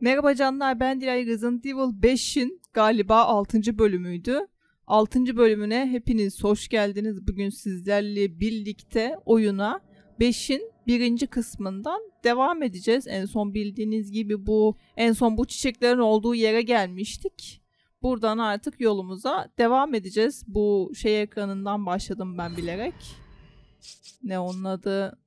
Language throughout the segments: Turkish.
Merhaba canlar, ben Dilay. Resident Evil 5'in galiba 6. bölümüydü. 6. bölümüne hepiniz hoş geldiniz. Bugün sizlerle birlikte oyuna 5'in 1. kısmından devam edeceğiz. En son bildiğiniz gibi en son bu çiçeklerin olduğu yere gelmiştik. Buradan artık yolumuza devam edeceğiz. Bu ekranından başladım ben bilerek. Ne onun adı?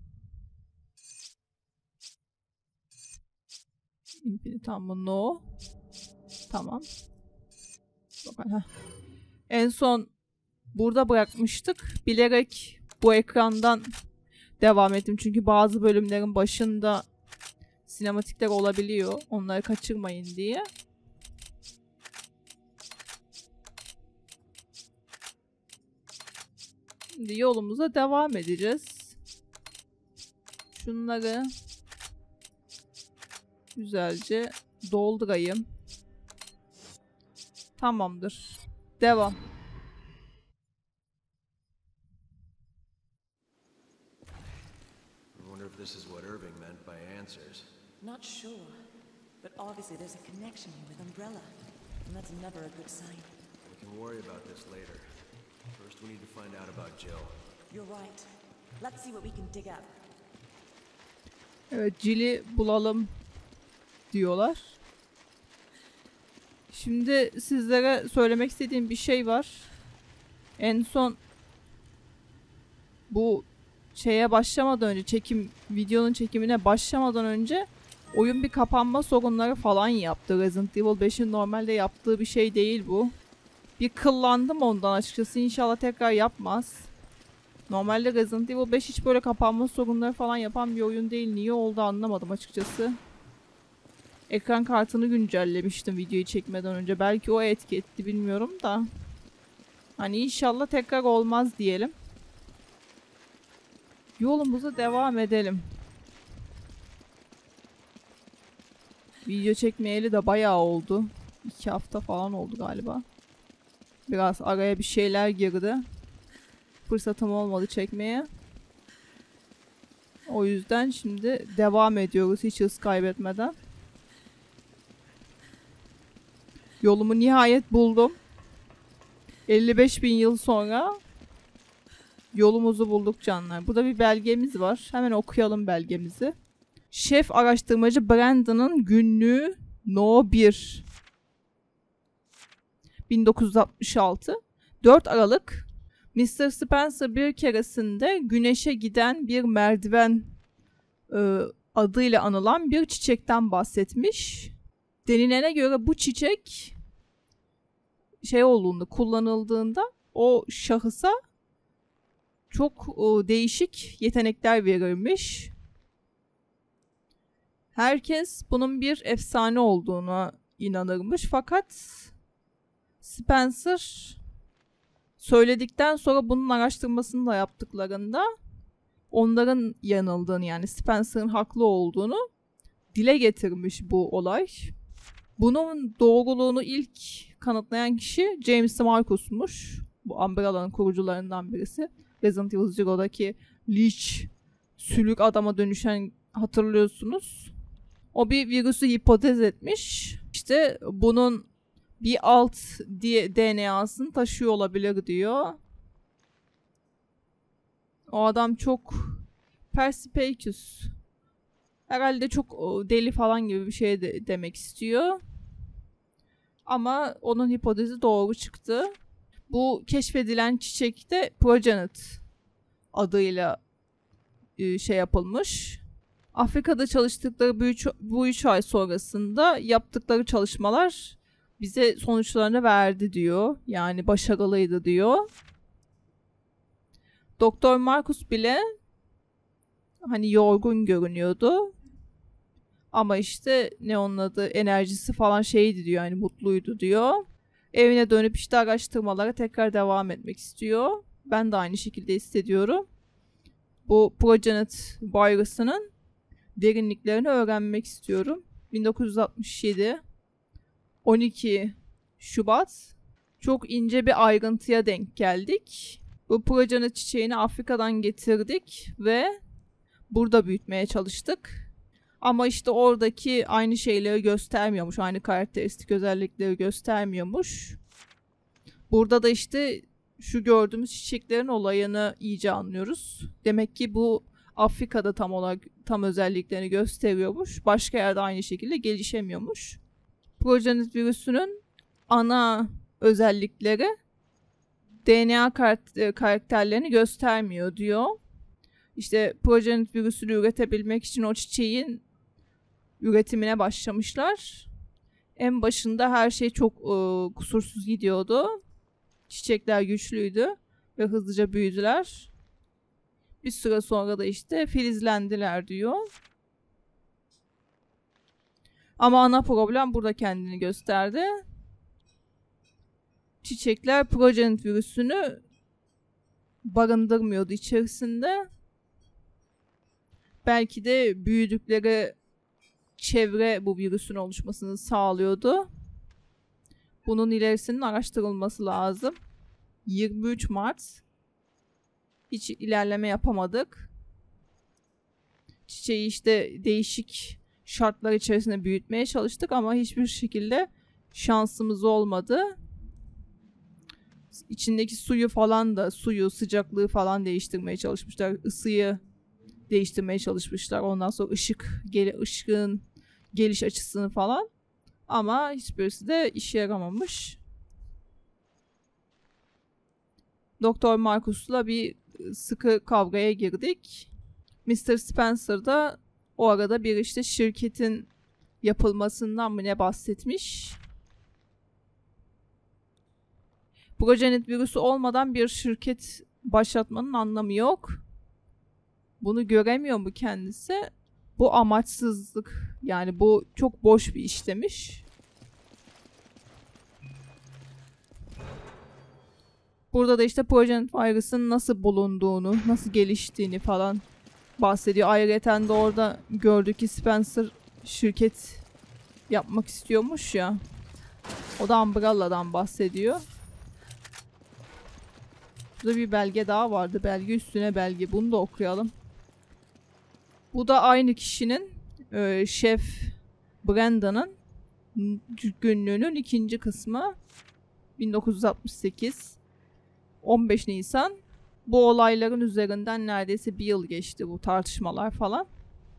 Infinite no. Tamam. En son burada bırakmıştık. Bilerek bu ekrandan devam ettim. Çünkü bazı bölümlerin başında sinematikler olabiliyor. Onları kaçırmayın diye. Şimdi yolumuza devam edeceğiz. Şunları güzelce doldurayım. Tamamdır. Devam. I wonder if this is what Irving meant by answers. Not sure, but obviously there's a connection here with Umbrella, and that's never a good sign. We can worry about this later. First we need to find out about Jill. You're right. Let's see what we can dig up. Evet, Jill'i bulalım diyorlar. Şimdi sizlere söylemek istediğim bir şey var. En son bu başlamadan önce, videonun çekimine başlamadan önce oyun bir kapanma sorunları falan yaptı. Resident Evil 5'in normalde yaptığı bir şey değil bu. Bir kıllandım ondan açıkçası. İnşallah tekrar yapmaz. Normalde Resident Evil 5 hiç böyle kapanma sorunları falan yapan bir oyun değil. Niye oldu anlamadım açıkçası. Ekran kartını güncellemiştim videoyu çekmeden önce. Belki o etki etti, bilmiyorum da. Hani inşallah tekrar olmaz diyelim. Yolumuza devam edelim. Video çekmeyeli de bayağı oldu. 2 hafta falan oldu galiba. Biraz araya bir şeyler girdi. Fırsatım olmadı çekmeye. O yüzden şimdi devam ediyoruz hiç hız kaybetmeden. Yolumu nihayet buldum. 55.000 yıl sonra yolumuzu bulduk canlar. Burada bir belgemiz var. Hemen okuyalım belgemizi. Şef araştırmacı Brandon'ın günlüğü No 1. 1966. 4 Aralık. Mr. Spencer bir keresinde güneşe giden bir merdiven adıyla anılan bir çiçekten bahsetmiş. Denilene göre bu çiçek kullanıldığında o şahısa çok değişik yetenekler verilmiş. Herkes bunun bir efsane olduğuna inanırmış. Fakat Spencer söyledikten sonra bunun araştırmasını da yaptıklarında onların yanıldığını, yani Spencer'ın haklı olduğunu dile getirmiş bu olay. Bunun doğruluğunu ilk kanıtlayan kişi James Marcus'muş. Bu Umbrella'nın kurucularından birisi. Resident Evil Zero'daki Leech sülük adama dönüşen, hatırlıyorsunuz. O bir virüsü hipotez etmiş. İşte bunun bir alt DNA'sını taşıyor olabilir diyor. O adam çok perspicacious. Herhalde çok deli falan gibi bir şey demek istiyor. Ama onun hipotezi doğru çıktı. Bu keşfedilen çiçek de Progenet adıyla yapılmış. Afrika'da çalıştıkları bu 3 ay sonrasında yaptıkları çalışmalar bize sonuçlarını verdi diyor. Yani başarılıydı diyor. Doktor Marcus bile hani yorgun görünüyordu. Ama işte ne onun adı, enerjisi falan diyor, yani mutluydu diyor. Evine dönüp işte araştırmalara tekrar devam etmek istiyor. Ben de aynı şekilde hissediyorum. Bu Progenet virüsünün derinliklerini öğrenmek istiyorum. 1967 12 Şubat çok ince bir ayrıntıya denk geldik. Bu Progenet çiçeğini Afrika'dan getirdik ve burada büyütmeye çalıştık. Ama işte oradaki aynı şeyleri göstermiyormuş. Aynı karakteristik özellikleri göstermiyormuş. Burada da işte şu gördüğümüz çiçeklerin olayını iyice anlıyoruz. Demek ki bu Afrika'da tam özelliklerini gösteriyormuş. Başka yerde aynı şekilde gelişemiyormuş. Progenit virüsünün ana özellikleri DNA karakterlerini göstermiyor diyor. İşte progenit virüsünü üretebilmek için o çiçeğin üretimine başlamışlar. En başında her şey çok kusursuz gidiyordu. Çiçekler güçlüydü ve hızlıca büyüdüler. Bir süre sonra da işte filizlendiler diyor. Ama ana problem burada kendini gösterdi. Çiçekler progenit virüsünü barındırmıyordu içerisinde. Belki de büyüdükleri çevre bu virüsün oluşmasını sağlıyordu. Bunun ilerisinin araştırılması lazım. 23 Mart. Hiç ilerleme yapamadık. Çiçeği işte değişik şartlar içerisinde büyütmeye çalıştık ama hiçbir şekilde şansımız olmadı. İçindeki suyu, sıcaklığı falan değiştirmeye çalışmışlar. Isıyı değiştirmeye çalışmışlar. Ondan sonra ışığın geliş açısını falan. Ama hiçbirisi de işe yaramamış. Doktor Marcus'la bir sıkı kavgaya girdik. Mr. Spencer da o arada bir işte şirketin yapılmasından mı ne bahsetmiş. Progenit virüsü olmadan bir şirket başlatmanın anlamı yok. Bunu göremiyor mu kendisi? Bu amaçsızlık. Yani bu çok boş bir iş demiş. Burada da işte progenit virüsün nasıl bulunduğunu, nasıl geliştiğini falan bahsediyor. Ayrıca de orada gördük ki Spencer şirket yapmak istiyormuş ya. O da Umbrella'dan bahsediyor. Burada bir belge daha vardı. Belge üstüne belge. Bunu da okuyalım. Bu da aynı kişinin Şef Brandon'ın günlüğünün 2. kısmı. 1968. 15 Nisan. Bu olayların üzerinden neredeyse bir yıl geçti, bu tartışmalar falan.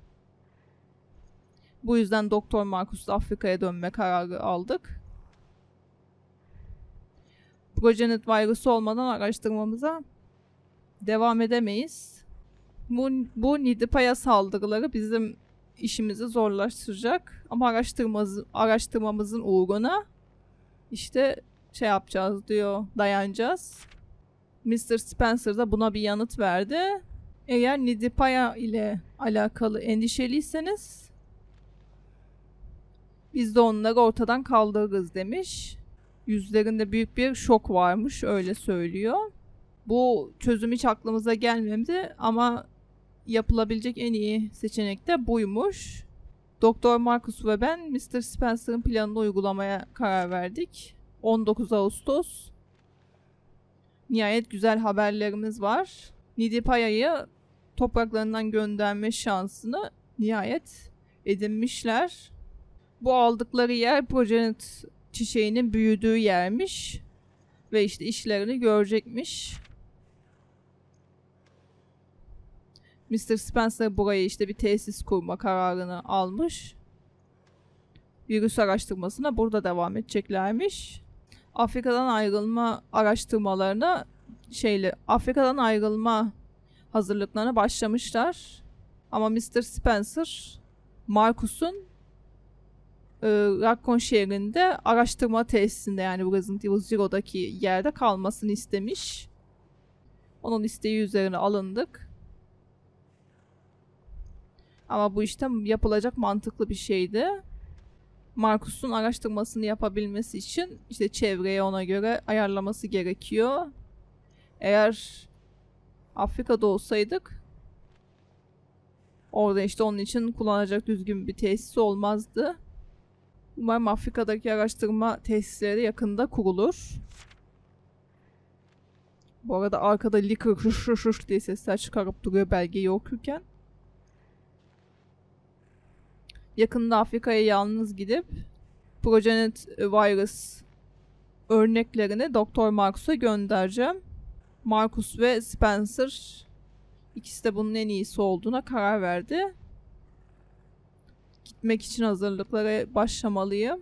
Bu yüzden Doktor Marcus'la Afrika'ya dönme kararı aldık. Progenit virüsü olmadan araştırmamıza devam edemeyiz. Bu Nidipaya saldırıları bizim işimizi zorlaştıracak. Ama araştırmamızın uğruna işte şey yapacağız diyor, dayanacağız. Mr. Spencer da buna bir yanıt verdi. Eğer Nidipaya ile alakalı endişeliyseniz biz de onları ortadan kaldırırız demiş. Yüzlerinde büyük bir şok varmış, öyle söylüyor. Bu çözüm hiç aklımıza gelmedi ama yapılabilecek en iyi seçenek de buymuş. Doktor Marcus ve ben Mr. Spencer'ın planını uygulamaya karar verdik. 19 Ağustos. Nihayet güzel haberlerimiz var. Nidipaya'yı topraklarından gönderme şansını nihayet edinmişler. Bu aldıkları yer progenit çiçeğinin büyüdüğü yermiş. Ve işte işlerini görecekmiş. Mr. Spencer buraya işte bir tesis kurma kararını almış. Virüs araştırmasına burada devam edeceklermiş. Afrika'dan ayrılma araştırmalarına Afrika'dan ayrılma hazırlıklarına başlamışlar. Ama Mr. Spencer Marcus'un Raccoon şehrinde araştırma tesisinde, yani bu Resident Evil Zero'daki yerde kalmasını istemiş. Onun isteği üzerine alındık. Ama bu işte yapılacak mantıklı bir şeydi. Marcus'un araştırmasını yapabilmesi için işte çevreyi ona göre ayarlaması gerekiyor. Eğer Afrika'da olsaydık orada işte onun için kullanacak düzgün bir tesis olmazdı. Umarım Afrika'daki araştırma tesisleri de yakında kurulur. Bu arada arkada licker diye sesler çıkarıp duruyor belgeyi okurken. yakında Afrika'ya yalnız gidip Progenitor virus örneklerini Doktor Marcus'a göndereceğim. Marcus ve Spencer ikisi de bunun en iyisi olduğuna karar verdi. Gitmek için hazırlıklara başlamalıyım.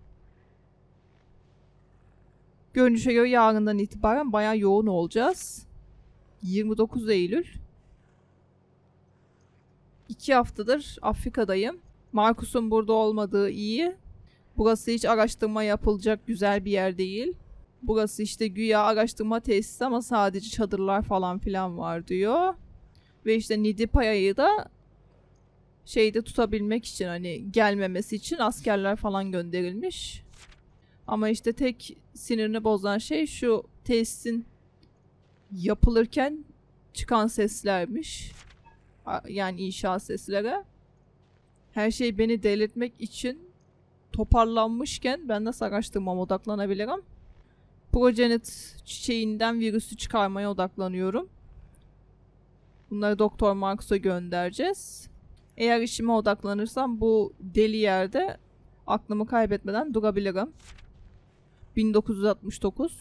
Görünüşe göre yarından itibaren bayağı yoğun olacağız. 29 Eylül. 2 haftadır Afrika'dayım. Marcus'un burada olmadığı iyi. Burası hiç araştırma yapılacak güzel bir yer değil. Burası işte güya araştırma tesisi ama sadece çadırlar falan filan var diyor. Ve işte Nidipaya'yı da şeyde tutabilmek için, hani gelmemesi için askerler falan gönderilmiş. Ama işte tek sinirini bozan şey şu tesisin yapılırken çıkan seslermiş. Yani inşaat sesleri. Her şey beni delirtmek için toparlanmışken ben nasıl araştırmama odaklanabilirim? Progenitor çiçeğinden virüsü çıkarmaya odaklanıyorum. Bunları Doktor Marcus'a göndereceğiz. Eğer işime odaklanırsam bu deli yerde aklımı kaybetmeden durabilirim. 1969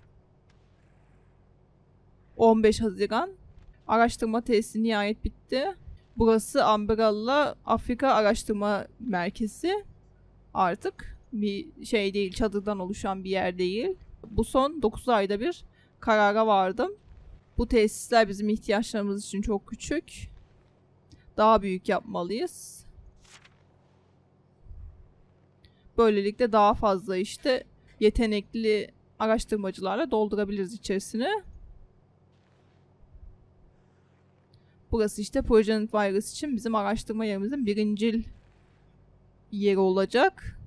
15 Haziran araştırma tesisi nihayet bitti. Burası Umbrella Afrika Araştırma Merkezi. Artık bir şey değil, çadırdan oluşan bir yer değil. Bu son 9 ayda bir karara vardım. Bu tesisler bizim ihtiyaçlarımız için çok küçük. Daha büyük yapmalıyız. Böylelikle daha fazla işte yetenekli araştırmacılarla doldurabiliriz içerisine. Burası işte Progenitor virus için bizim araştırma yerimizin birincil yeri olacak.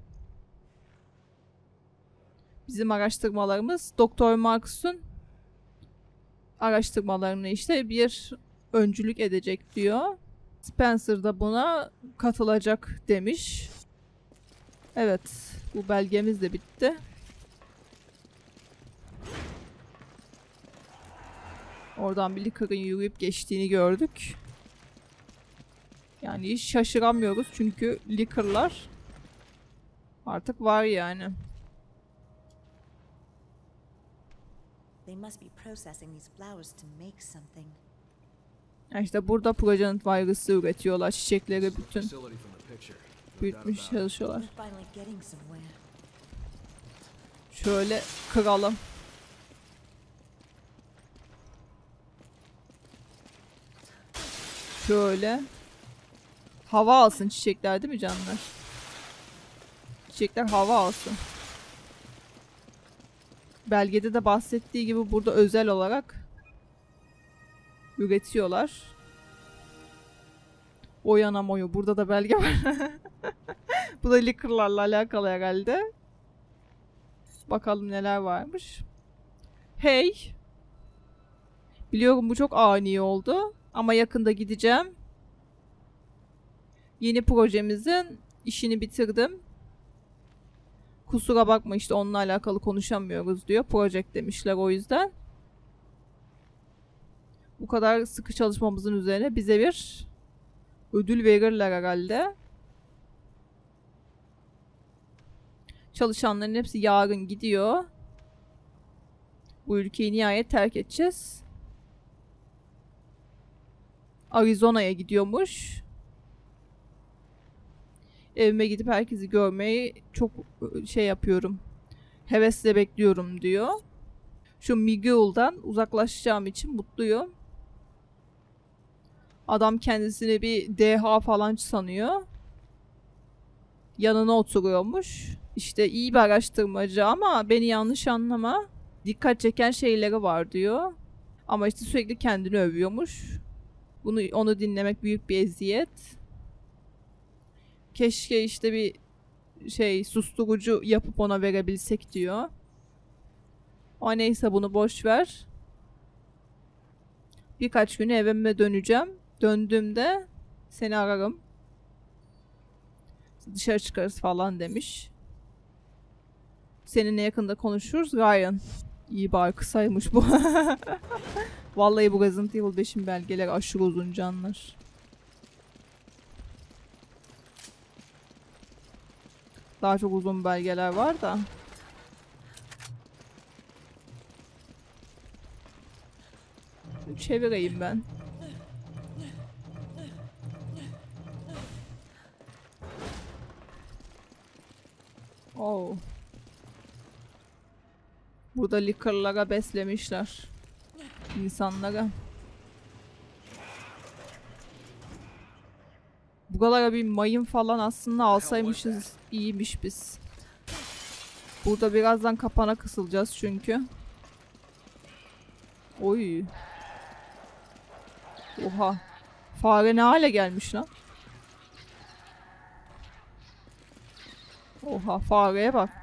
Bizim araştırmalarımız Doktor Marcus'un araştırmalarını işte bir öncülük edecek diyor. Spencer da buna katılacak demiş. Evet, bu belgemiz de bitti. Oradan bir Licker'ın yürüyüp geçtiğini gördük. Yani hiç şaşıramıyoruz çünkü Licker'lar artık var yani. They must be processing these flowers to make something. İşte burada Progenitor virüsü üretiyorlar. Çiçekleri bütün Facility from the picture. No doubt büyütmüş about it. çalışıyorlar. We're finally getting somewhere. Şöyle kıralım. Şöyle. Hava alsın çiçekler değil mi canlar? Çiçekler hava alsın. Belgede de bahsettiği gibi burada özel olarak üretiyorlar. Oyanamoyu. Burada da belge var. Bu da Licker'larla alakalı herhalde. Bakalım neler varmış. Hey. Biliyorum bu çok ani oldu. Ama yakında gideceğim. Yeni projemizin işini bitirdim. Kusura bakma işte onunla alakalı konuşamıyoruz diyor. Project demişler o yüzden. Bu kadar sıkı çalışmamızın üzerine bize bir ödül verirler herhalde. Çalışanların hepsi yarın gidiyor. Bu ülkeyi nihayet terk edeceğiz. Arizona'ya gidiyormuş. Evime gidip herkesi görmeyi çok şey yapıyorum. Hevesle bekliyorum diyor. Şu Miguel'dan uzaklaşacağım için mutluyum. Adam kendisini bir deha falan sanıyor. Yanına oturuyormuş. İşte iyi bir araştırmacı ama beni yanlış anlama. Dikkat çeken şeyleri var diyor. Ama işte sürekli kendini övüyormuş. Onu dinlemek büyük bir eziyet. Keşke işte bir şey susturucu yapıp ona verebilsek diyor. O neyse bunu boş ver. Birkaç güne evime döneceğim. Döndüğümde seni ararım. Dışarı çıkarız falan demiş. Seninle yakında konuşuruz Ryan. İyi bari kısaymış bu. Vallahi bu Resident Evil 5'in belgeleri aşırı uzun canlar. Daha çok uzun belgeler var da. Çevireyim ben. Oo. Burada likerlara beslemişler insanlara. Buralara bir mayın falan aslında alsaymışız, iyiymiş biz. Burada birazdan kapana kısılacağız çünkü. Oy. Oha. Fare ne hale gelmiş lan? Oha, fareye bak.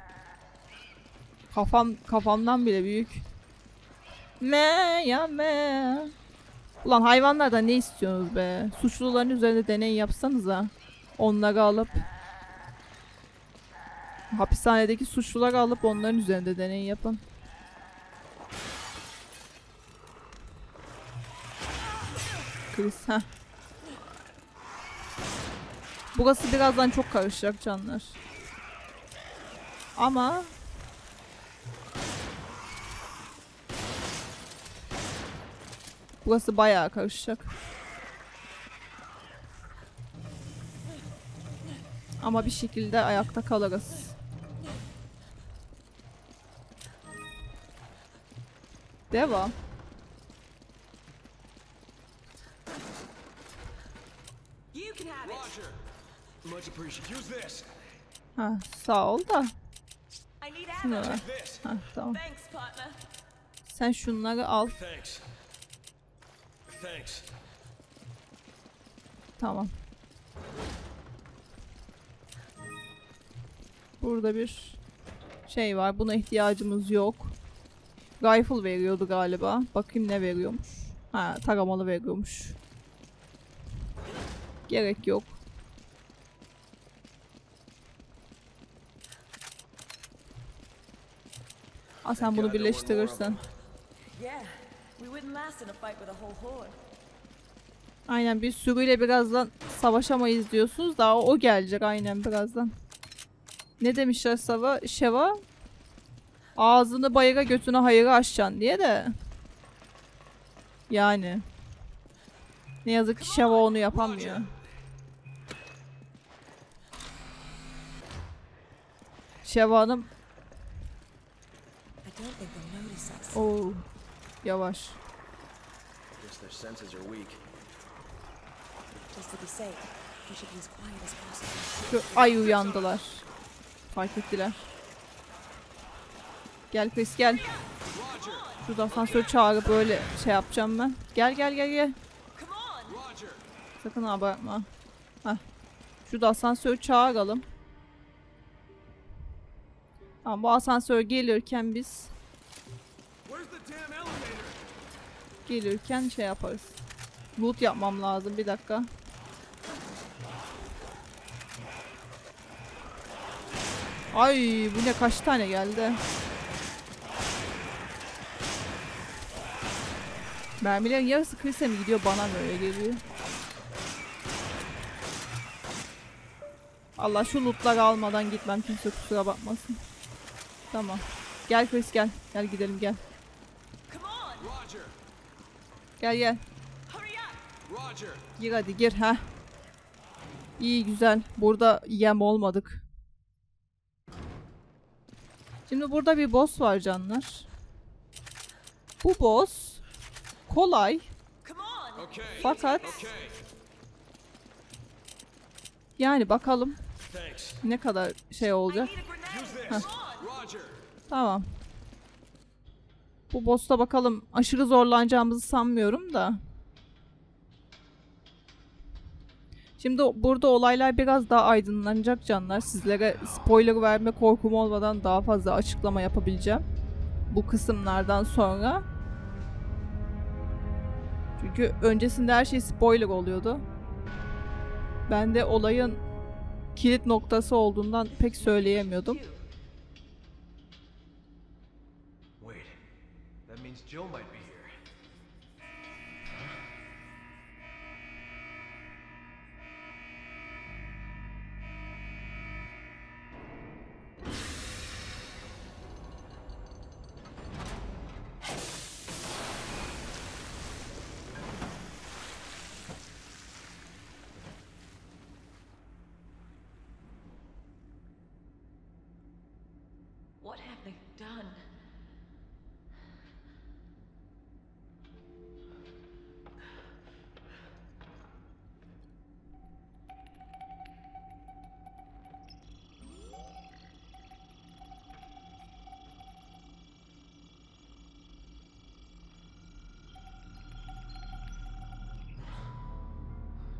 Kafamdan bile büyük. Me ya me. Ulan hayvanlardan ne istiyorsunuz be? Suçluların üzerinde deney yapsanıza. Onları alıp hapishanedeki suçluları alıp onların üzerinde deney yapın. Chris, heh. Burası birazdan çok karışacak canlar. Ama burası bayağı karışacak. Ama bir şekilde ayakta kalırız. Devam. You can have it. Roger. Much appreciated. Use this. Ha, sağ ol da. I need Şunu ammo. ver. This. Ha, tamam. Thanks, partner. Sen şunları al. Thanks. Thanks. Tamam. Burada bir şey var. Buna ihtiyacımız yok. Rifle veriyordu galiba. Bakayım ne veriyormuş. Ha, taramalı veriyormuş. Gerek yok. Aa, sen bunu birleştirirsen. Yeah, we wouldn't last in a fight with a whole horde. Aynen, bir sürüyle birazdan savaşamayız diyorsunuz. Daha o gelecek aynen birazdan. Ne demişler Şeva? Ağzını bayıra götüne hayıra açacaksın diye de. Yani. Ne yazık ki Şeva onu yapamıyor. Şeva Hanım. I don't think they'll notice us. Oo. Yavaş. Guess their senses are weak. Just to be safe, we should be as quiet as possible. Şu ay uyandılar. Fark ettiler. Gel Chris gel. Şurada asansör çağırıp böyle şey yapacağım ben. Gel gel gel gel. Come on! Roger. Sakın abartma. Heh. Şurada asansör çağıralım. Tamam, bu asansör gelirken biz Where's the damn elevator? gelirken şey yaparız. Loot yapmam lazım, bir dakika. Ay bu ne, kaç tane geldi? Mermilerin yarısı Chris'e mi gidiyor, bana mı öyle geliyor? Allah, şu lootları almadan gitmem, kimse kusura bakmasın. Tamam. Gel Chris gel. Gel gidelim gel. Come on! Roger. Gel gel. Hurry up! Roger. Gir hadi gir ha. İyi güzel. Burada yem olmadık. Şimdi burada bir boss var canlar. Bu boss kolay Come on! Okay. fakat Okay. yani bakalım Thanks. ne kadar şey I olacak. need a grenade! Use this. Come on! Roger. Tamam. Bu boss'ta bakalım, aşırı zorlanacağımızı sanmıyorum da. Şimdi burada olaylar biraz daha aydınlanacak canlar. Sizlere spoiler verme korkum olmadan daha fazla açıklama yapabileceğim bu kısımlardan sonra. Çünkü öncesinde her şey spoiler oluyordu. Ben de olayın kilit noktası olduğundan pek söyleyemiyordum. Wait. That means Jill might be here.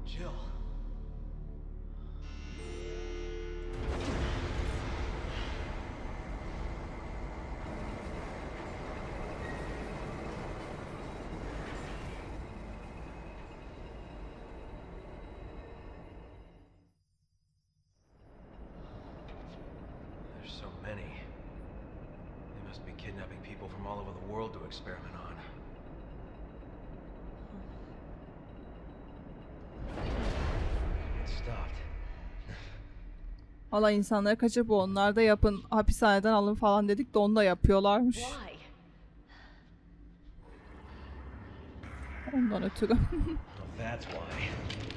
Jill. There's so many. They must be kidnapping people from all over the world to experiment on. It stopped. Valla insanları kaçırıp onlar da yapın, hapishaneden alın falan dedik de onu da yapıyorlarmış. Why? Ondan ötürü. Well, that's why.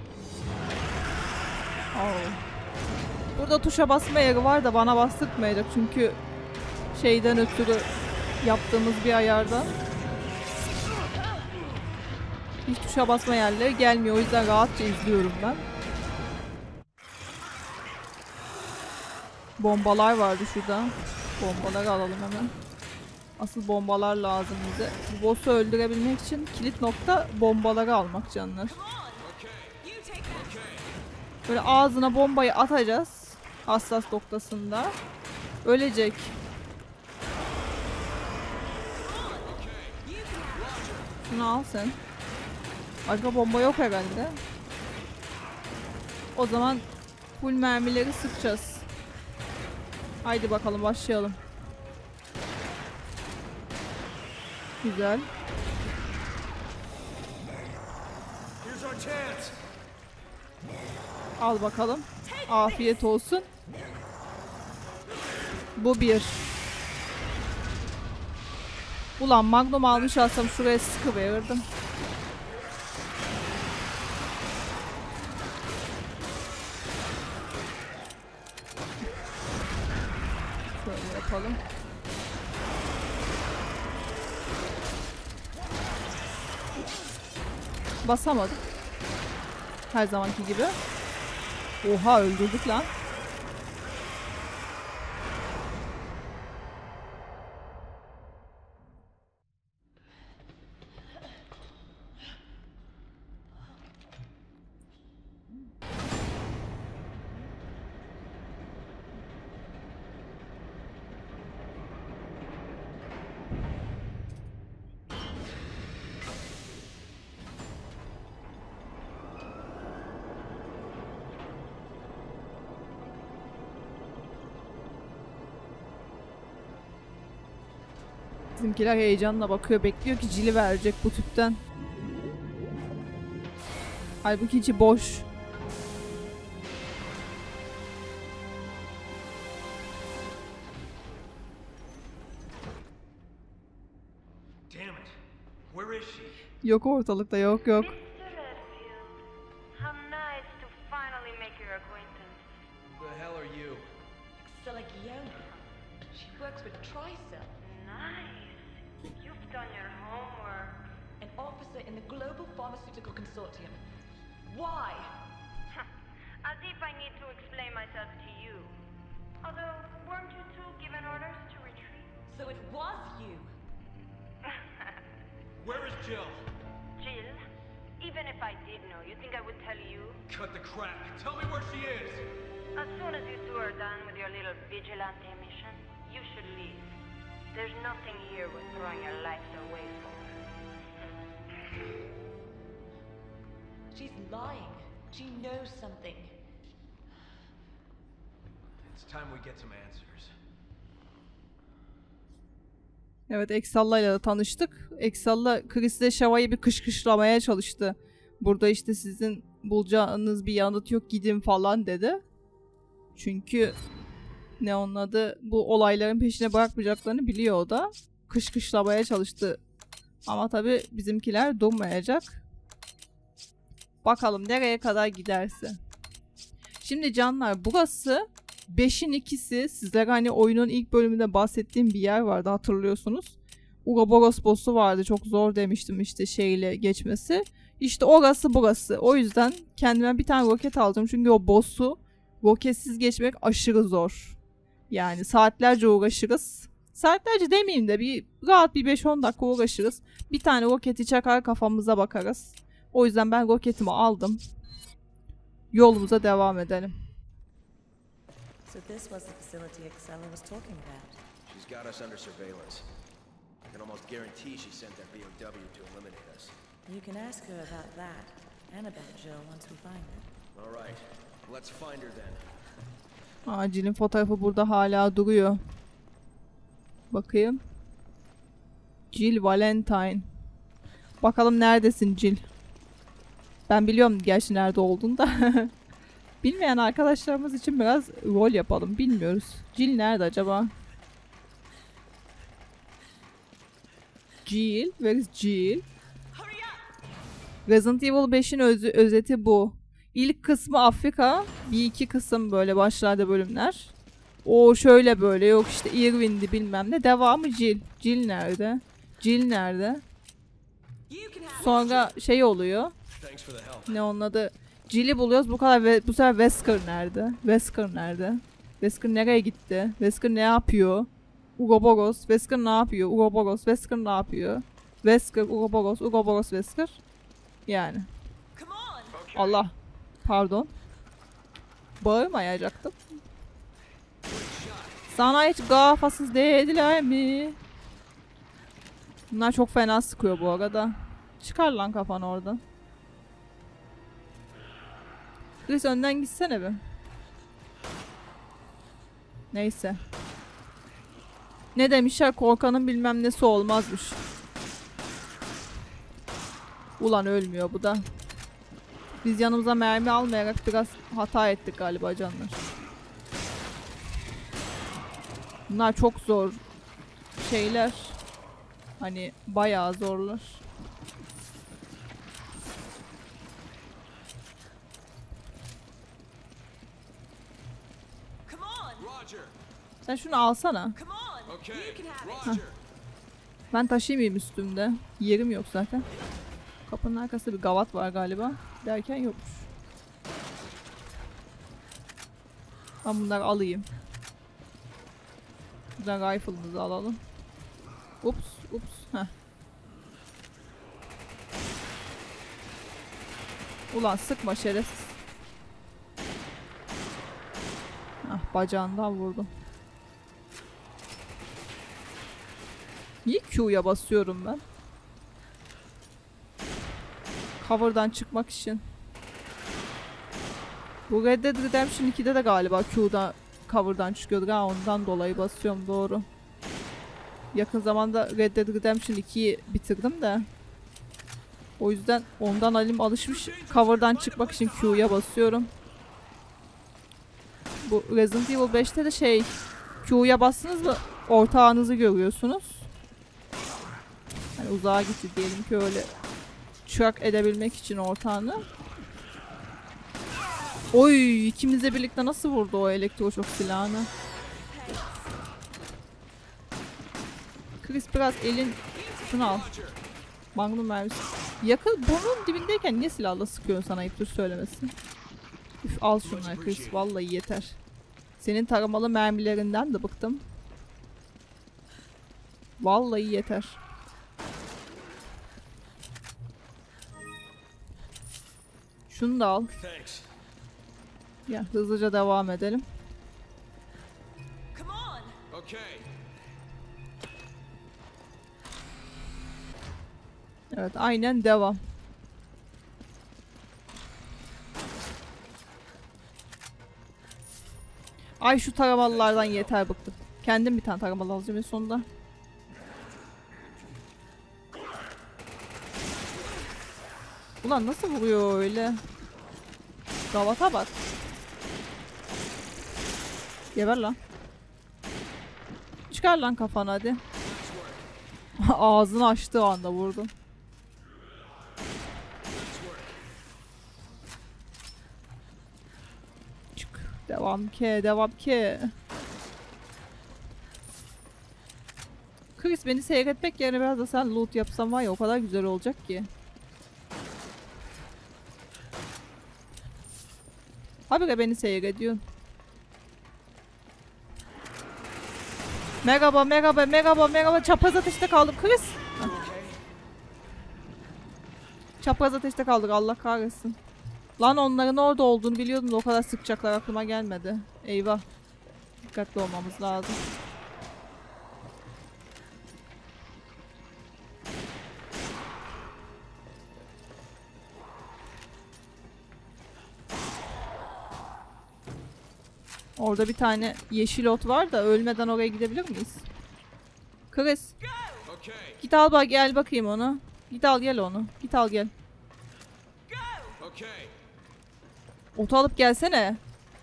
Oh. Burada tuşa basma yeri var da bana bastırtmayacak çünkü şeyden ötürü yaptığımız bir ayardan hiç tuşa basma yerleri gelmiyor. O yüzden rahatça izliyorum ben. Bombalar vardı şurada. Bombaları alalım hemen. Asıl bombalar lazım bize. Bu boss'u öldürebilmek için kilit nokta bombaları almak canlar. Böyle ağzına bombayı atacağız. Hassas noktasında. Ölecek. Şunu al sen. Başka bomba yok herhalde. O zaman full mermileri sıkacağız. Haydi bakalım başlayalım. Güzel. Here's our chance. Al bakalım. Afiyet olsun. Bu bir. Ulan Magnum almış alsam şuraya sıkıverirdim. Şöyle yapalım. Basamadık. Her zamanki gibi. Oha öldürdük lan. Bizimkiler heyecanla bakıyor, bekliyor ki Jill'i verecek bu tüpten. Halbuki içi boş. Damn it. Where is she? Yok ortalıkta, yok yok. Mr. Redfield, how nice to finally make your acquaintance. Who the hell are you? Selagiona. She works with Tricell, Nice. You've done your homework. an officer in the Global Pharmaceutical Consortium. Why? As if I need to explain myself to you. Although, weren't you two given orders to retreat? So it was you. Where is Jill? Jill, even if I did know, you think I would tell you? Cut the crap. Tell me where she is. As soon as you two are done with your little vigilante mission, you should leave. There's nothing here worth throwing your lives away for. She's lying. She knows something. It's time we get some answers. Evet, Exhal'la da tanıştık. Exhal'la Chris'le Shava'yı bir kışkışlamaya çalıştı. Burada işte sizin bulacağınız bir yanıt yok, gidin falan dedi. Çünkü ne onun adı, bu olayların peşine bırakmayacaklarını biliyor o da. Kışkışlamaya çalıştı. Ama tabii bizimkiler durmayacak. Bakalım nereye kadar giderse. Şimdi canlar, burası 5'in ikisi. Sizlere hani oyunun ilk bölümünde bahsettiğim bir yer vardı, hatırlıyorsunuz. Ouroboros boss'u vardı, çok zor demiştim işte şeyle geçmesi. İşte orası burası. O yüzden kendime bir tane roket aldım. Çünkü o boss'u roketsiz geçmek aşırı zor. Yani saatlerce uğraşırız. Saatlerce demeyeyim de bir rahat bir 5-10 dakika uğraşırız. Bir tane roketi çakar kafamıza bakarız. O yüzden ben roketimi aldım. yolumuza devam edelim. So this was the facility Excella was talking about. She's got us under surveillance. I can almost guarantee she sent that BOW to eliminate us. You can ask her about that and about Jill once we find her. All right, let's find her then. Jill'in fotoğrafı burada hala duruyor. Bakayım. Jill Valentine. Bakalım neredesin Jill? Ben biliyorum gerçi nerede olduğunu da. Bilmeyen arkadaşlarımız için biraz rol yapalım. Bilmiyoruz. Jill nerede acaba? Jill? Where is Jill? Resident Evil 5'in özeti bu. İlk kısmı Afrika. Bir iki kısım böyle başlarda bölümler. O şöyle böyle yok işte Irwin'di bilmem ne. Devamı Jill. Jill nerede? Jill nerede? Sonra şey oluyor. Thanks for the help. Ne onun adı? Jill'i buluyoruz. Bu kadar ve bu sefer Wesker nerede? Wesker nerede? Wesker nereye gitti? Wesker ne yapıyor? Uroboros. Wesker ne yapıyor? Uroboros. Wesker ne yapıyor? Wesker, Uroboros, Uroboros, Wesker. Yani. Allah. Pardon. Bağırmayacaktım. Sana hiç kafasız dediler mi? Bunlar çok fena sıkıyor bu arada. Çıkar lan kafanı oradan. Chris önden gitsene bir. Neyse. Ne demişler? Korkanın bilmem nesi olmazmış. Ulan ölmüyor bu da. Biz yanımıza mermi almayarak biraz hata ettik galiba canlar. Bunlar çok zor şeyler. Hani bayağı zorlar. Sen şunu alsana. Okay, Roger. Ben taşımayayım üstümde. Yerim yok zaten. Kapının arkasında bir gavat var galiba. Derken yokmuş. Ben bunları alayım. Buradan rifle'ımızı alalım. Ups, ups. Heh. Ulan sıkma şerefsiz. Ah bacağından vurdum. Niye Q'ya basıyorum ben? Cover'dan çıkmak için. Bu Red Dead Redemption 2'de de galiba Q'da cover'dan çıkıyordu. Ha, ondan dolayı basıyorum doğru. Yakın zamanda Red Dead Redemption 2'yi bitirdim de. O yüzden ondan elim alışmış. Cover'dan çıkmak için Q'ya basıyorum. Bu Resident Evil 5'te de şey Q'ya bastınız mı ortağınızı görüyorsunuz. Yani uzağa gitti diyelim ki öyle track edebilmek için ortağını. Oy ikimizle birlikte nasıl vurdu o elektroşok silahını. Chris biraz elin şunu al. Magnum mermisi. Yakın burnun dibindeyken niye silahla sıkıyorsun sana ayıptır söylemesin. Üf al şunları Chris vallahi yeter. Senin taramalı mermilerinden de bıktım. Vallahi yeter. Şunu da al. Ya hızlıca devam edelim. Okay. Evet aynen devam. Ay şu taramalılardan yeter bıktım. Kendim bir tane taramalı alacağım en sonunda. Ulan nasıl vuruyor öyle? Gavata bak. Geber lan. Çıkar lan kafanı hadi. Ağzını açtığı anda vurdum. Çık. Devam ki, devam ki. Chris beni seyretmek yerine biraz da sen loot yapsan var ya o kadar güzel olacak ki. Habire beni seyrediyorsun. Merhaba, merhaba, merhaba, merhaba. Çapraz ateşte kaldım Chris. Çapraz ateşte kaldık Allah kahretsin. Lan onların orada olduğunu biliyordum da o kadar sıkacaklar aklıma gelmedi. Eyvah. Dikkatli olmamız lazım. Orada bir tane yeşil ot var da ölmeden oraya gidebilir miyiz? Chris. Git al bak, gel bakayım onu. Git al gel onu. Git al gel. Otu alıp gelsene.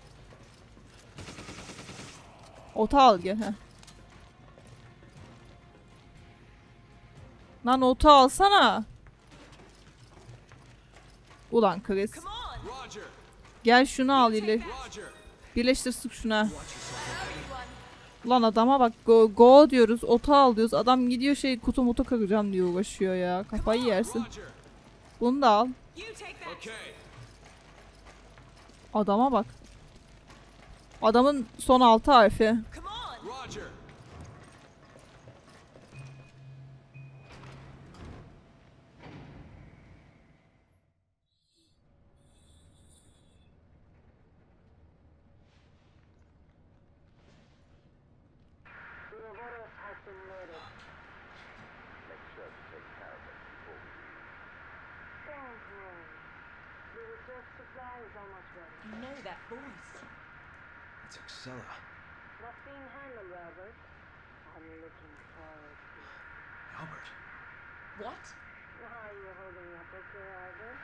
Otu al gel. Heh. Lan otu alsana. Ulan Chris. Gel şunu al ile. Birleştir sık şuna. Ulan adama bak, go diyoruz, otu al diyoruz. Adam gidiyor kutu mutu kıracağım diye uğraşıyor ya. Kafayı yersin. Bunu da al. Adama bak. Adamın son 6 harfi. You know that voice. It's Excella. What's being handled, Robert? I'm looking forward to it. Albert. What? Why are you holding up with your Albert?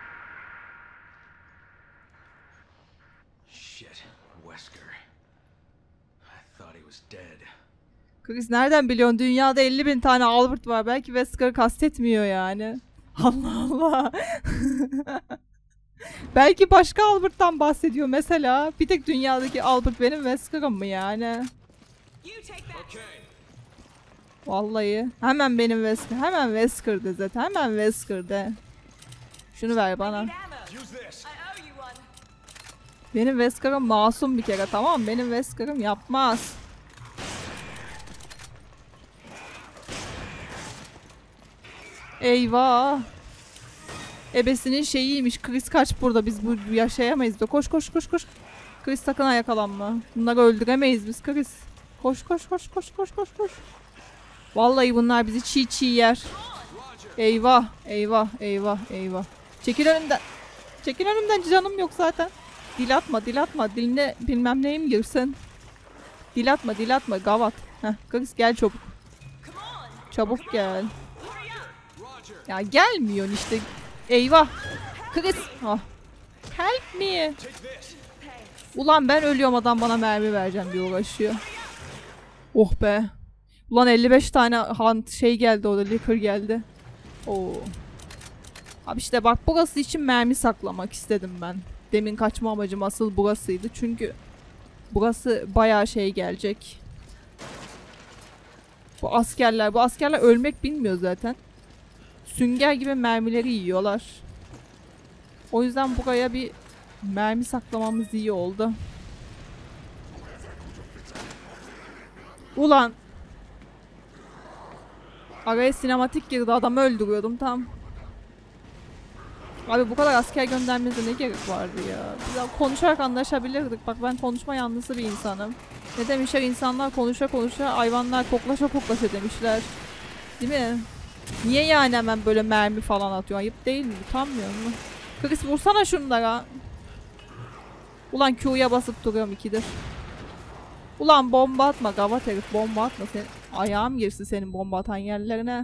Shit. Wesker. I thought he was dead. Chris nereden biliyorsun? Dünyada 50.000 tane Albert var. Belki Wesker'ı kastetmiyor yani. Allah Allah. Belki başka Albert'tan bahsediyor mesela. Bir tek dünyadaki Albert benim Wesker'ım mı yani? Vallahi. Hemen benim Wesker. Hemen Wesker'dı zaten. Hemen Wesker'dı. Şunu ver bana. Benim Wesker'ım masum bir kere, tamam mı? Benim Wesker'ım yapmaz. Eyvah. Ebesinin şeyiymiş. Chris kaç burada. Biz bu yaşayamayız da. Koş koş koş koş. Chris sakın yakalanma. Bunları öldüremeyiz biz Chris. Koş koş koş koş koş koş koş. Vallahi bunlar bizi çiğ çiğ yer. Eyvah eyvah eyvah eyvah. Çekil önümden. Çekil önümden, canım yok zaten. Dil atma dil atma. Diline bilmem neyim girsin. Dil atma dil atma. Gavat. Heh, Chris gel çabuk. Çabuk gel. Ya gelmiyorsun işte. Eyvah. Chris. Ah. Help me. Ulan ben ölüyorum, adam bana mermi vereceğim diye uğraşıyor. Oh be. Ulan 55 tane hunt geldi orada. Licker geldi. Oo. Abi işte bak, burası için mermi saklamak istedim ben. Demin kaçma amacım asıl burasıydı. Çünkü burası bayağı gelecek. Bu askerler ölmek bilmiyor zaten. Sünger gibi mermileri yiyorlar. O yüzden buraya bir mermi saklamamız iyi oldu. Ulan. Araya sinematik girdi, adamı öldürüyordum tam. Abi bu kadar asker göndermemize ne gerek vardı ya? Biz konuşarak anlaşabilirdik. Bak ben konuşma yanlısı bir insanım. Ne demişler, insanlar konuşa konuşa, hayvanlar koklaşa koklaşa demişler. Değil mi? Niye yani hemen böyle mermi falan atıyor? Ayıp değil mi? Utanmıyor mu? Chris vursana şunlara. Ulan Q'ya basıp duruyorum ikidir. Ulan bomba atma gavat herif, bomba atma. Ayağım girsin senin bomba atan yerlerine.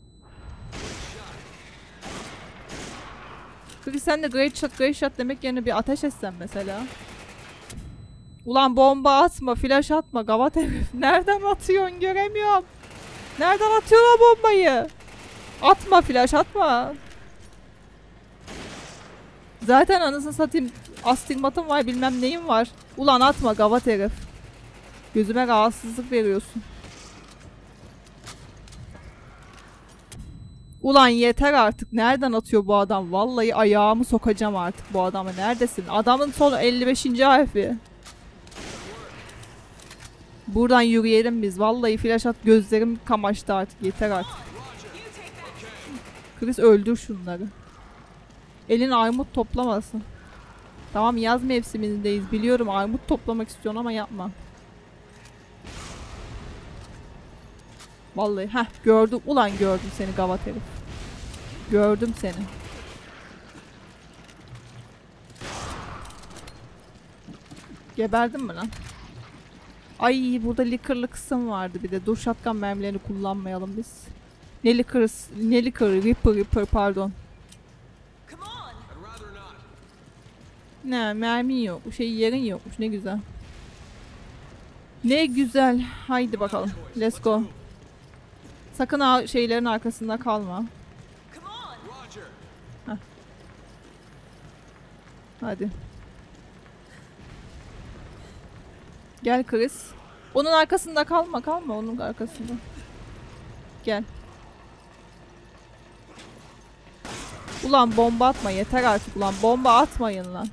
Chris sen de great shot demek yerine bir ateş etsen mesela. Ulan bomba atma, flash atma gavat herif. Nereden atıyorsun, göremiyorum. Nereden atıyorlar bombayı? Atma flash atma. Zaten anasını satayım, astigmatım var, bilmem neyim var. Ulan atma gavat herif. Gözüme rahatsızlık veriyorsun. Ulan yeter artık. Nereden atıyor bu adam? Vallahi ayağımı sokacağım artık bu adama. Neredesin? Adamın son 55. harfi. Buradan yürüyelim biz. Vallahi flash at, gözlerim kamaştı artık. Yeter artık. Chris öldür şunları. Elin armut toplamasın. Tamam, yaz mevsimindeyiz. Biliyorum armut toplamak istiyorsun ama yapma. Vallahi gördüm. Ulan gördüm seni gavat herif. Gördüm seni. Geberdin mi lan? Ay burada licker'lı kısım vardı bir de. Dur, shotgun mermilerini kullanmayalım biz. Ne licker, Reaper pardon. Come on! I'd rather not. Ne mermin yok. Yerin yokmuş. Ne güzel. Ne güzel. Haydi bakalım. Let's go. Sakın şeylerin arkasında kalma. Come on! Roger. Hadi. Gel Chris. Onun arkasında kalma. Kalma onun arkasında. Gel. Ulan bomba atma. Yeter artık ulan. Bomba atmayın lan.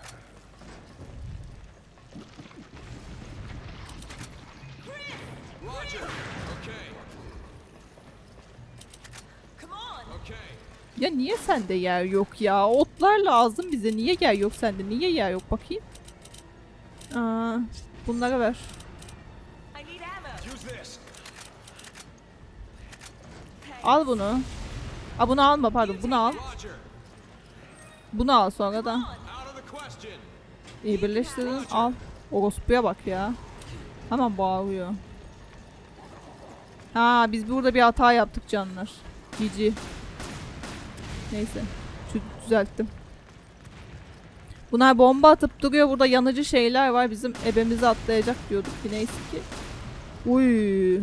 Roger. Okay. Come on! Okay. Ya niye sende yer yok ya? Otlar lazım bize. Niye yer yok sende? Niye yer yok bakayım? Bunlara ver. I need ammo! Use this. Al bunu. Bunu alma pardon. Bunu al. Roger. Bunu al sonra da. Out of the question. İyi birleştirdin. Al. Orospu'ya bak ya. Hemen bağırıyor. Biz burada bir hata yaptık canlar. GG. Neyse. Düzelttim. Bunlar bomba atıp duruyor. Burada yanıcı şeyler var. Bizim ebemizi atlayacak diyorduk ki. Neyse ki. Uy.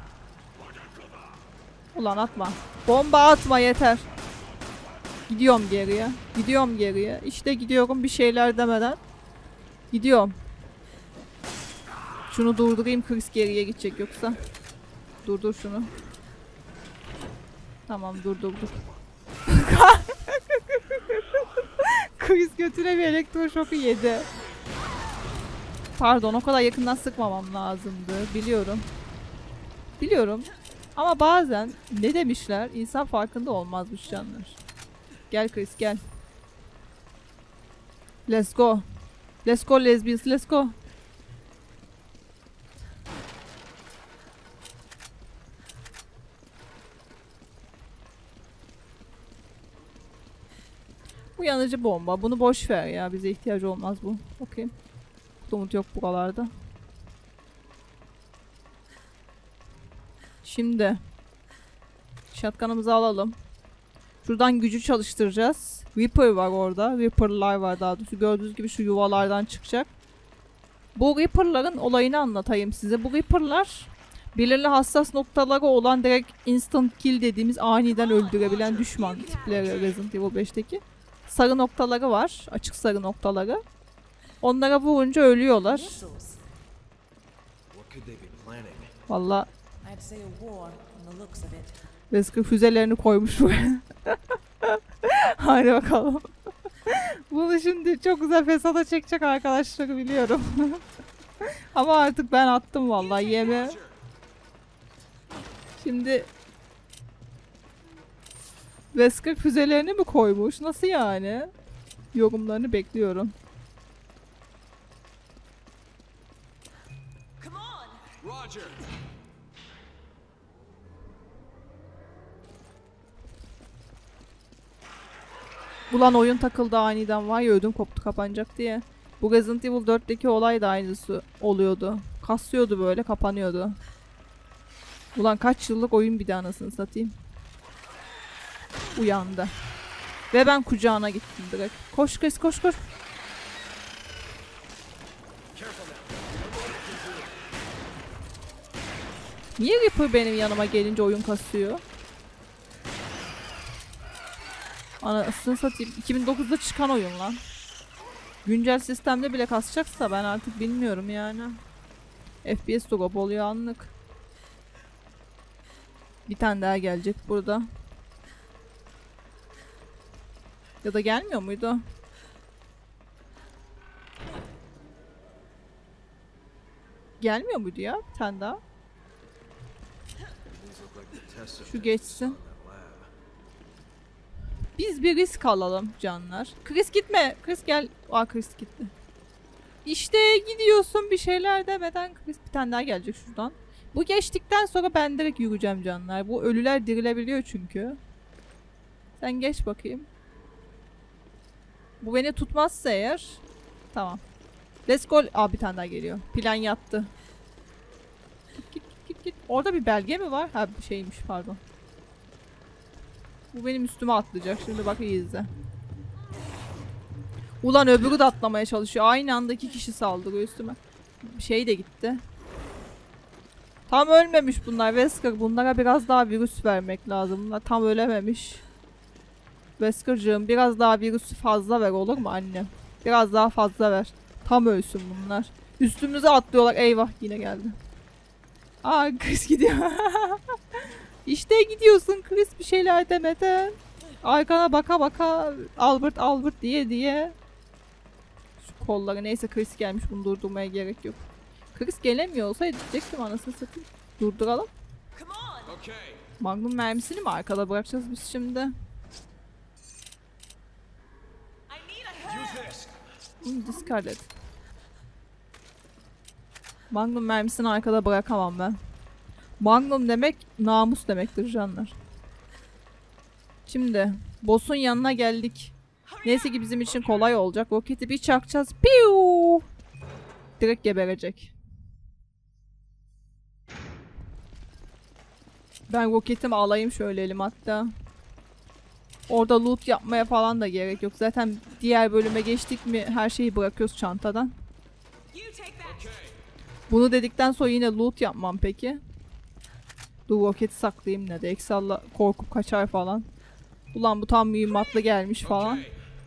Ulan atma. Bomba atma yeter. Gidiyorum geriye. Gidiyorum geriye. İşte gidiyorum bir şeyler demeden. Gidiyorum. Şunu durdurayım. Chris geriye gidecek yoksa. Durdur şunu. Tamam dur. Chris götüne bir elektroşoku yedi. Pardon, o kadar yakından sıkmamam lazımdı. Biliyorum. Ama bazen ne demişler? İnsan farkında olmazmış canlar. Gel Chris gel. Let's go. Let's go lesbians, let's go. Bu yanıcı bomba. Bunu boş ver ya. Bize ihtiyacı olmaz bu. Okey. Umut yok buralarda. Şimdi shotgun'ımızı alalım. Şuradan gücü çalıştıracağız. Reaper var orada. Reaper'lar var daha doğrusu. Gördüğünüz gibi şu yuvalardan çıkacak. Bu Reaper'ların olayını anlatayım size. Bu Reaper'lar belirli hassas noktaları olan direkt instant kill dediğimiz aniden öldürebilen düşman tipleri Resident Evil 5'teki. Sarı noktaları var. Açık sarı noktaları. Onlara vurunca ölüyorlar. Missiles. What could they be planning? Valla I'd say a war from the looks of it. Wesker füzelerini koymuş buraya. Hadi bakalım. Bunu şimdi çok güzel fesada çekecek arkadaşları biliyorum. Ama artık ben attım vallahi yeme. Şimdi Wesker füzelerini mi koymuş? Nasıl yani? Yorumlarını bekliyorum. Come on! Roger. Ulan oyun takıldı aniden, var ya ödüm koptu kapanacak diye. Bu Resident Evil 4'teki olay da aynısı oluyordu. Kasıyordu böyle, kapanıyordu. Ulan kaç yıllık oyun bir de anasını satayım. Uyandı. Ve ben kucağına gittim direkt. Koş Chris koş. Niye Reaper benim yanıma gelince oyun kasıyor? Anasını satayım. 2009'da çıkan oyun lan. Güncel sistemde bile kasacaksa ben artık bilmiyorum yani. FPS drop oluyor anlık. Bir tane daha gelecek burada. Ya da gelmiyor muydu? Gelmiyor muydu ya? Bir tane daha. These look like the tests of Şu geçsin. that lab. Biz bir risk alalım canlar. Chris gitme. Chris gel. Aa Chris gitti. İşte gidiyorsun bir şeyler demeden. Chris bir tane daha gelecek şuradan. Bu geçtikten sonra ben direkt yürüyeceğim canlar. Bu ölüler dirilebiliyor çünkü. Sen geç bakayım. Bu beni tutmazsa eğer. Tamam. Let's go. Aa bir tane daha geliyor. Plan yattı. Git. Orada bir belge mi var? Ha bir şeymiş pardon. Bu benim üstüme atlayacak. Şimdi bak iyi izle. Ulan öbürü de atlamaya çalışıyor. Aynı anda 2 kişi saldırıyor üstüme. Şey de gitti. Tam ölmemiş bunlar Wesker. Bunlara biraz daha virüs vermek lazım. Bunlar tam ölememiş. Wesker'cığım biraz daha virüsü fazla ver olur mu anne? Biraz daha fazla ver. Tam ölsün bunlar. Üstümüze atlıyorlar. Eyvah yine geldi. Aa Chris gidiyor. İşte gidiyorsun Chris bir şeyler demeden. Arkana baka baka Albert diye. Şu kolları neyse Chris gelmiş bunu durdurmaya gerek yok. Chris gelemiyor olsaydı diyecektim anasını satayım. Durduralım. Magnum mermisini mi arkada bırakacağız biz şimdi? Discard et. Magnum mermisini arkada bırakamam ben. Magnum demek namus demektir canlar. Şimdi boss'un yanına geldik. Neyse ki bizim için kolay olacak. Roketi bir çakacağız. Piu! Direkt geberecek. Ben roketimi alayım şöyle elim hatta. Orada loot yapmaya falan da gerek yok. Zaten diğer bölüme geçtik mi her şeyi bırakıyoruz çantadan. Bunu dedikten sonra yine loot yapmam peki. Dur roketi saklayayım ne de. Excel'la korkup kaçar falan. Ulan bu tam mühimmatla gelmiş falan.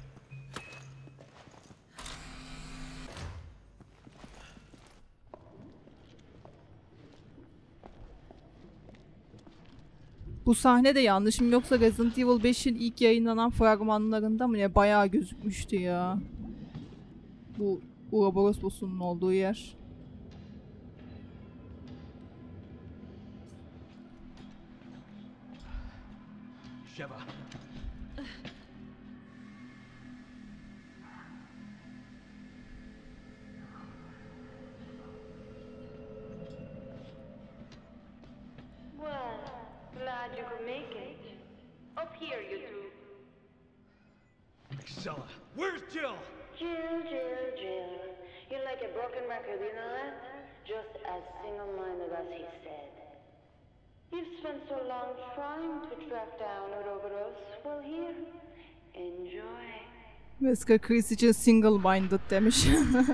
Bu sahne de yanlışım yoksa Resident Evil 5'in ilk yayınlanan fragmanlarında mı ne bayağı gözükmüştü ya. Bu Ouroboros boss'unun olduğu yer. Sheva. Well, glad you could make it. Up here, you two. Excella. Where's Jill? Jill. You're like a broken record, you know that? Just as single-minded as he said. You've spent so long trying to track down Ouroboros. Well, here, enjoy. Wesker Chris için single-minded demiş.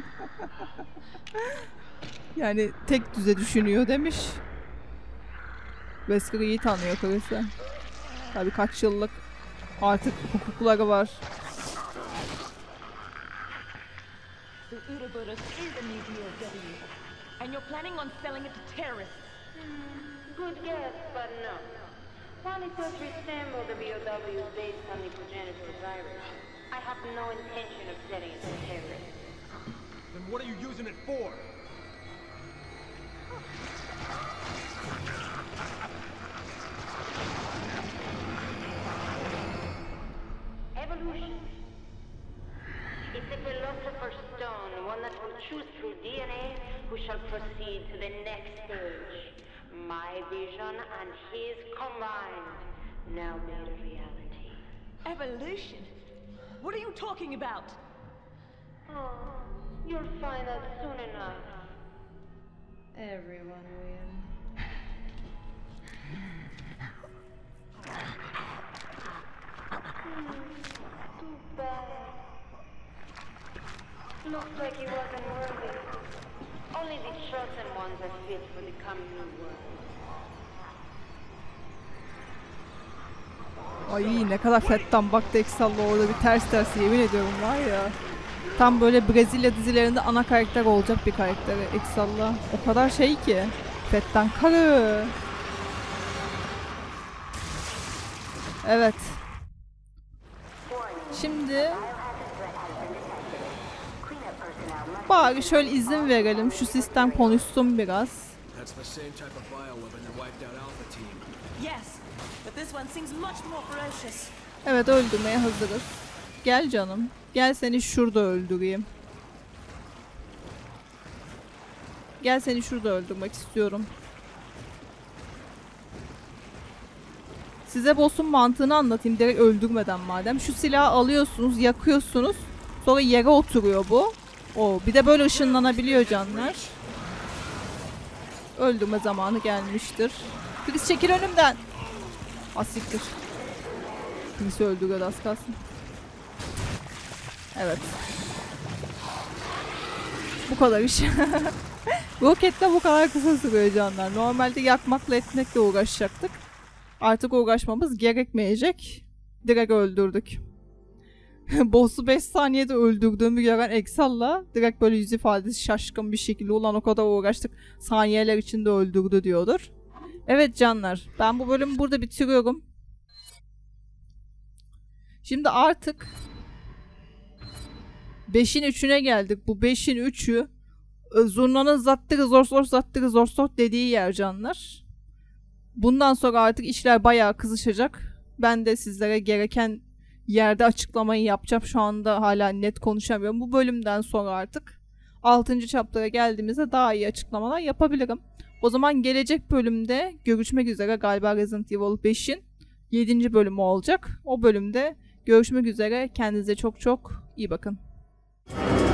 Yani tek düze düşünüyor demiş. Wesker'ı iyi tanıyor Chris'e. Tabii kaç yıllık artık hukukları var. The Ouroboros is a new DOW, and you're planning on selling it to terrorists. Good guess, but no. While it does resemble the BOW based on the progenitor virus, I have no intention of setting it to terrorists. Then what are you using it for? Evolution. It's a philosopher's stone, one that will choose through DNA who shall proceed to the next stage. My vision and his combined, now made a reality. Evolution? What are you talking about? Oh, you'll find out soon enough. Everyone will. Too bad. Looks like he wasn't worthy. Only the chosen ones are fit for the coming new world. Ay ne kadar fettan baktı Excel'la orada bir ters yemin ediyorum var ya. Tam böyle Brezilya dizilerinde ana karakter olacak bir karakter Excel'la. O kadar şey ki. Fettan karı. Evet. Şimdi bari şöyle izin verelim. Şu sistem konuşsun biraz. That's the same type of bioweapon that wiped out Alpha Team. Yes, but this one seems much more ferocious. Evet, öldürmeye hazırız. Gel canım. Gel seni şurada öldüreyim. Gel seni şurada öldürmek istiyorum. Size boss'un mantığını anlatayım direkt öldürmeden madem. Şu silahı alıyorsunuz, yakıyorsunuz. Sonra yere oturuyor bu. Bir de böyle ışınlanabiliyor canlar. Öldürme zamanı gelmiştir. Chris çekil önümden. Asiktir. Chris'i öldürüyor az kalsın. Evet. Bu kadar iş. Roketle bu kadar kısa sürüyor canlar. Normalde yakmakla etmekle uğraşacaktık. Artık uğraşmamız gerekmeyecek. Direkt öldürdük. Boss'u 5 saniyede öldürdüğümü gören Excel'la direkt böyle yüz ifadesi şaşkın bir şekilde ulan o kadar uğraştık saniyeler içinde öldürdü diyordur. Evet canlar, ben bu bölümü burada bitiriyorum. Şimdi artık 5'in 3'üne geldik. Bu 5'in 3'ü zurnanın zattırı zor sor dediği yer canlar. Bundan sonra artık işler bayağı kızışacak. Ben de sizlere gereken yerde açıklamayı yapacağım. Şu anda hala net konuşamıyorum. Bu bölümden sonra artık 6. chapter'a geldiğimizde daha iyi açıklamalar yapabilirim. O zaman gelecek bölümde görüşmek üzere. Galiba Resident Evil 5'in 7. bölümü olacak. O bölümde görüşmek üzere. Kendinize çok çok iyi bakın.